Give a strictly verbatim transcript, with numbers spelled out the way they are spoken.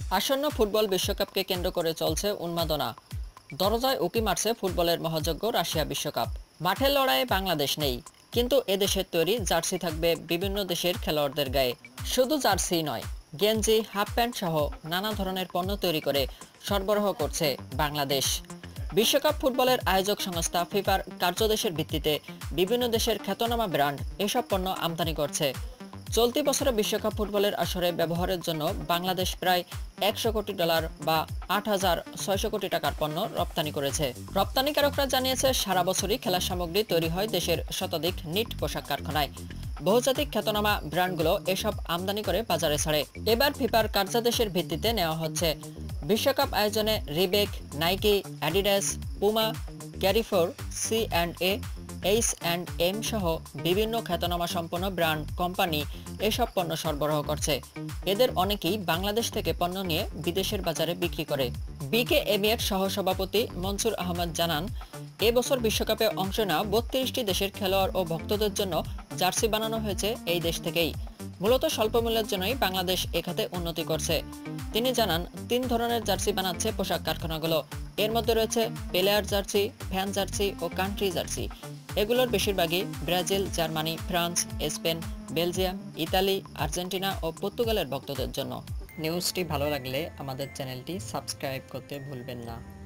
আসন্ন ফুটবল বিশ্বকাপকে কেন্দ্র করে চলছে উন্মাদনা। দরজায় উকি মারছে ফুটবলের মহাযজ্ঞ রাশিয়া বিশ্বকাপ। মাঠের লড়াইয়ে বাংলাদেশ নেই, কিন্তু এদেশের তৈরি জার্সি থাকবে বিভিন্ন দেশের খেলোয়াড়দের গায়ে। শুধু জার্সি নয়, গেঞ্জি, হাফ প্যান্ট সহ নানা ধরনের পণ্য তৈরি করে সরবরাহ করছে বাংলাদেশ। বিশ্বকাপ ফুটবলের আয়োজক সংস্থা ফিফার কার্যদেশের ভিত্তিতে বিভিন্ন দেশের খ্যাতনামা ব্র্যান্ড এসব পণ্য আমদানি করছে। চলতি বছরে বিশ্বকাপ ফুটবলের আসরে ব্যবহারের জন্য বাংলাদেশ প্রায় একশো কোটি ডলার বা আট হাজার ছয়শো কোটি টাকার পণ্য রপ্তানি করেছে। রপ্তানিকারকরা জানিয়েছে, সারা বছরই খেলার সামগ্রী তৈরি হয় দেশের শতাধিক নিট পোশাক কারখানায়। বহুজাতিক খ্যাতনামা ব্র্যান্ডগুলো এসব আমদানি করে বাজারে ছাড়ে। এবার ফিফার কার্যাদেশের ভিত্তিতে নেওয়া হচ্ছে বিশ্বকাপ আয়োজনে Reebok, Nike, Adidas, Puma, Carrefour, C and A, H and M সহ বিভিন্ন খ্যাতনামা সম্পন্ন ব্র্যান্ড কোম্পানি এসব পণ্য সরবরাহ করছে। এদের অনেকেই বাংলাদেশ থেকে পণ্য নিয়ে বিদেশের বাজারে বিক্রি করে। বিকেএমইএর সহসভাপতি মনসুর আহমদ জানান, এবছর বিশ্বকাপে অংশ নেওয়া বত্রিশটি দেশের খেলোয়াড় ও ভক্তদের জন্য জার্সি বানানো হয়েছে এই দেশ থেকেই। মূলত স্বল্প মূল্যের জন্যই বাংলাদেশ এ খাতে উন্নতি করছে। তিনি জানান, তিন ধরনের জার্সি বানাচ্ছে পোশাক কারখানাগুলো। এর মধ্যে রয়েছে প্লেয়ার জার্সি, ফ্যান জার্সি ও কান্ট্রি জার্সি। এগুলোর বেশিরভাগই Brazil, Germany, France, Spain, Belgium, Italy, Argentina ও পর্তুগালের ভক্তদের জন্য। নিউজটি ভালো লাগলে আমাদের চ্যানেলটি সাবস্ক্রাইব করতে ভুলবেন না।